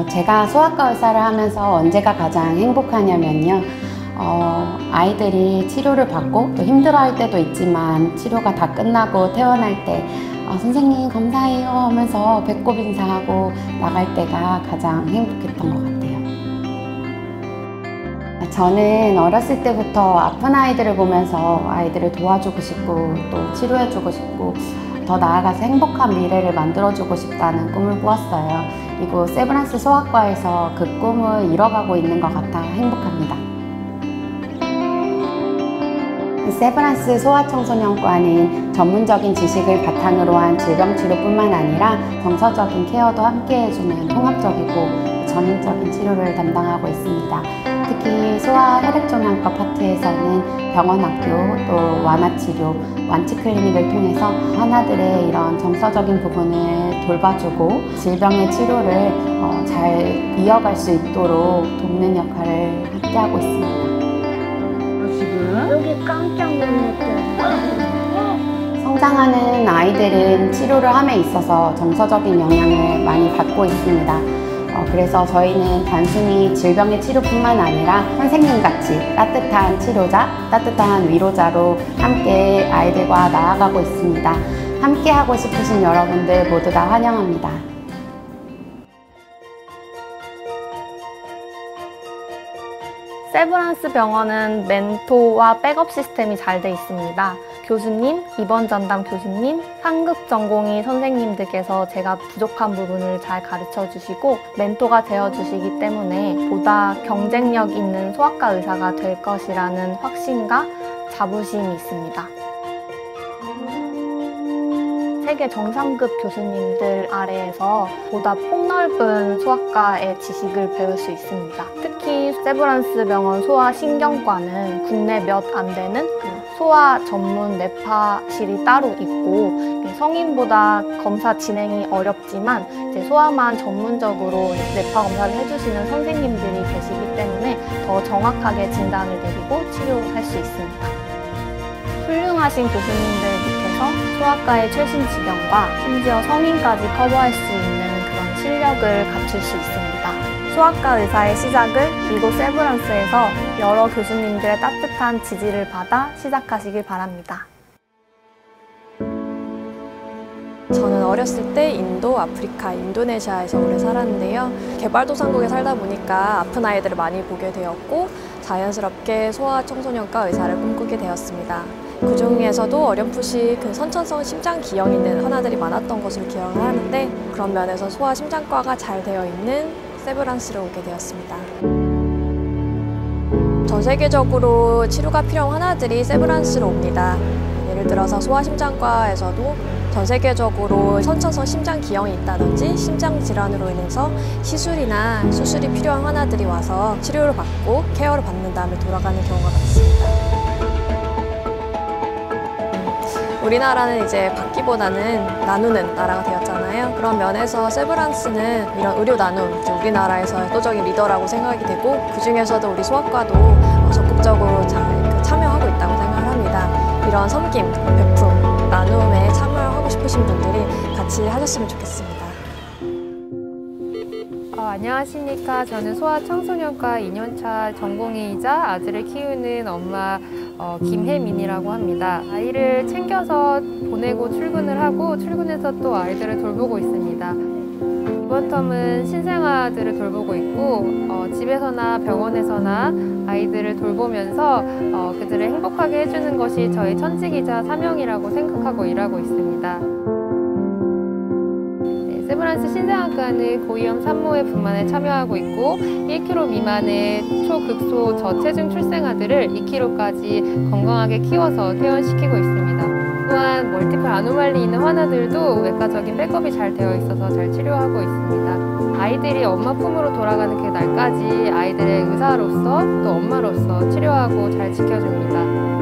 제가 소아과 의사를 하면서 언제가 가장 행복하냐면요. 아이들이 치료를 받고 또 힘들어할 때도 있지만 치료가 다 끝나고 퇴원할 때 선생님 감사해요 하면서 배꼽 인사하고 나갈 때가 가장 행복했던 것 같아요. 저는 어렸을 때부터 아픈 아이들을 보면서 아이들을 도와주고 싶고 또 치료해주고 싶고 더 나아가서 행복한 미래를 만들어주고 싶다는 꿈을 꾸었어요. 이곳 세브란스 소아과에서 그 꿈을 이뤄가고 있는 것 같아 행복합니다. 세브란스 소아청소년과는 전문적인 지식을 바탕으로 한 질병치료뿐만 아니라 정서적인 케어도 함께 해주는 통합적이고 전인적인 치료를 담당하고 있습니다. 특히 소아혈액종양과 파트에서는 병원학교, 또 완화치료, 완치클리닉을 통해서 환자들의 이런 정서적인 부분을 돌봐주고 질병의 치료를 잘 이어갈 수 있도록 돕는 역할을 함께하고 있습니다. 여기 깜짝 놀랐어요. 성장하는 아이들은 치료를 함에 있어서 정서적인 영향을 많이 받고 있습니다. 그래서 저희는 단순히 질병의 치료뿐만 아니라 선생님같이 따뜻한 치료자, 따뜻한 위로자로 함께 아이들과 나아가고 있습니다. 함께 하고 싶으신 여러분들 모두 다 환영합니다. 세브란스 병원은 멘토와 백업 시스템이 잘 돼 있습니다. 교수님, 입원 전담 교수님, 상급 전공의 선생님들께서 제가 부족한 부분을 잘 가르쳐 주시고 멘토가 되어 주시기 때문에 보다 경쟁력 있는 소아과 의사가 될 것이라는 확신과 자부심이 있습니다. 세계 정상급 교수님들 아래에서 보다 폭넓은 소아과의 지식을 배울 수 있습니다. 특히 세브란스 병원 소아신경과는 국내 몇 안 되는 소아 전문 뇌파실이 따로 있고 성인보다 검사 진행이 어렵지만 이제 소아만 전문적으로 뇌파 검사를 해주시는 선생님들이 계시기 때문에 더 정확하게 진단을 내리고 치료할 수 있습니다. 훌륭하신 교수님들 밑에서 소아과의 최신 지경과 심지어 성인까지 커버할 수 있는 그런 실력을 갖출 수 있습니다. 소아과 의사의 시작을 이곳 세브란스에서 여러 교수님들의 따뜻한 지지를 받아 시작하시길 바랍니다. 저는 어렸을 때 인도, 아프리카, 인도네시아에서 오래 살았는데요. 개발도상국에 살다 보니까 아픈 아이들을 많이 보게 되었고 자연스럽게 소아청소년과 의사를 꿈꾸게 되었습니다. 그 중에서도 어렴풋이 선천성 심장기형이 있는 환자들이 많았던 것으로 기억을 하는데 그런 면에서 소아심장과가 잘 되어 있는 세브란스로 오게 되었습니다. 전 세계적으로 치료가 필요한 환자들이 세브란스로 옵니다. 예를 들어서 소아심장과에서도 전 세계적으로 선천성 심장기형이 있다든지 심장질환으로 인해서 시술이나 수술이 필요한 환자들이 와서 치료를 받고 케어를 받는 다음에 돌아가는 경우가 많습니다. 우리나라는 이제 받기보다는 나누는 나라가 되었잖아요. 그런 면에서 세브란스는 이런 의료 나눔, 우리나라에서 압도적인 리더라고 생각이 되고 그 중에서도 우리 소아과도 적극적으로 잘 참여하고 있다고 생각을 합니다. 이런 섬김, 베품, 나눔에 참여하고 싶으신 분들이 같이 하셨으면 좋겠습니다. 안녕하십니까. 저는 소아청소년과 2년차 전공의이자 아들을 키우는 엄마 김혜민이라고 합니다. 아이를 챙겨서 보내고 출근을 하고 출근해서 또 아이들을 돌보고 있습니다. 이번 텀은 신생아들을 돌보고 있고 집에서나 병원에서나 아이들을 돌보면서 그들을 행복하게 해주는 것이 저의 천직이자 사명이라고 생각하고 일하고 있습니다. 세브란스 신생아과는 고위험 산모의 분만에 참여하고 있고 1kg 미만의 초극소 저체중 출생아들을 2kg까지 건강하게 키워서 퇴원시키고 있습니다. 또한 멀티플 아노말리 있는 환자들도 외과적인 백업이 잘 되어 있어서 잘 치료하고 있습니다. 아이들이 엄마 품으로 돌아가는 그 날까지 아이들의 의사로서 또 엄마로서 치료하고 잘 지켜줍니다.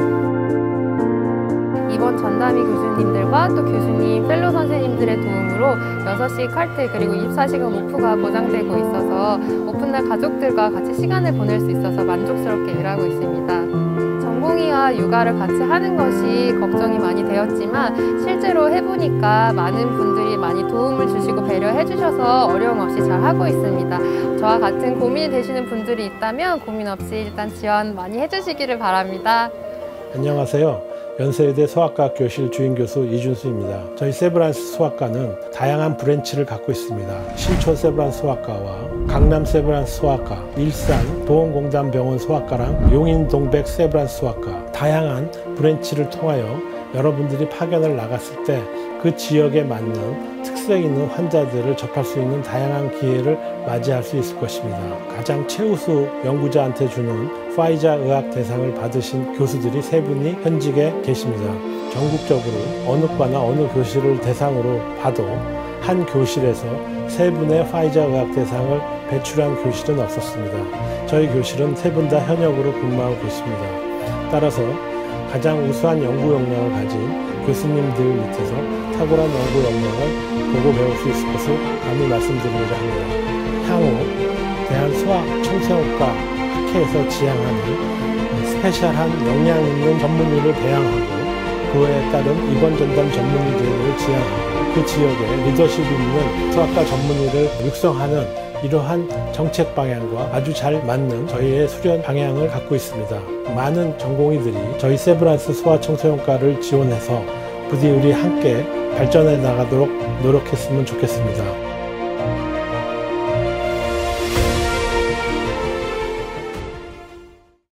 이번 전담의 교수님들과 또 교수님, 펠로 선생님들의 도움으로 6시 칼퇴 그리고 24시간 오프가 보장되고 있어서 오픈날 가족들과 같이 시간을 보낼 수 있어서 만족스럽게 일하고 있습니다. 전공의 상의와 육아를 같이 하는 것이 걱정이 많이 되었지만 실제로 해보니까 많은 분들이 많이 도움을 주시고 배려해 주셔서 어려움 없이 잘 하고 있습니다. 저와 같은 고민이 되시는 분들이 있다면 고민 없이 일단 지원 많이 해주시기를 바랍니다. 안녕하세요. 연세의대 소아과 교실 주임교수 이준수입니다. 저희 세브란스 소아과는 다양한 브랜치를 갖고 있습니다. 신촌 세브란스 소아과와 강남 세브란스 소아과, 일산 보건공단병원 소아과랑 용인동백 세브란스 소아과, 다양한 브랜치를 통하여 여러분들이 파견을 나갔을 때 그 지역에 맞는 특색 있는 환자들을 접할 수 있는 다양한 기회를 맞이할 수 있을 것입니다. 가장 최우수 연구자한테 주는 파이자 의학 대상을 받으신 교수들이 3분이 현직에 계십니다. 전국적으로 어느 과나 어느 교실을 대상으로 봐도 한 교실에서 3분의 파이자 의학 대상을 배출한 교실은 없었습니다. 저희 교실은 3분 다 현역으로 근무하고 계십니다. 따라서 가장 우수한 연구 역량을 가진 교수님들 밑에서 탁월한 연구 역량을 보고 배울 수 있을 것을 감히 말씀드리고자 합니다. 향후 대한소아청소년과 학회에서 지향하는 스페셜한 역량 있는 전문의를 배양하고 그에 따른 입원 전담 전문의들을 지향하고 그 지역에 리더십 있는 소아과 전문의를 육성하는 이러한 정책 방향과 아주 잘 맞는 저희의 수련 방향을 갖고 있습니다. 많은 전공의들이 저희 세브란스 소아청소년과를 지원해서 부디 우리 함께 발전해 나가도록 노력했으면 좋겠습니다.